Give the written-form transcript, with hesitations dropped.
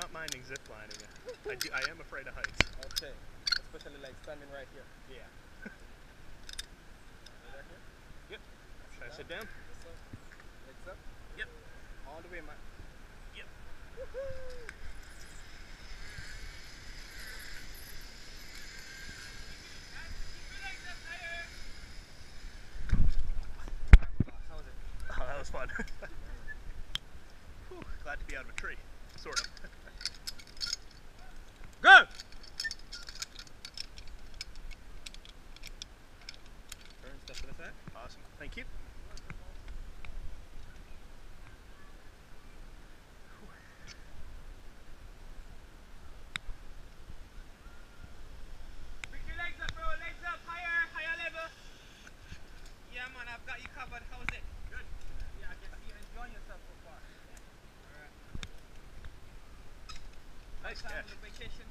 not minding zip lining. I am afraid of heights. Okay. Especially like standing right here. Yeah. Right here? Yep. Should I sit down? Yes, sir. Legs up? Yep. All the way, man. Yep. Woohoo! How was it? Oh, that was fun. Whew, glad to be out of a tree. Sort of. Go! Turn step to the side. Awesome. Thank you. Pick your legs up, bro. Legs up. Higher. Higher level. Yeah, man. I've got you covered. How's it? Good. Yeah, I can see you enjoying yourself so far. Yeah. Alright. Nice Time catch. on the vacation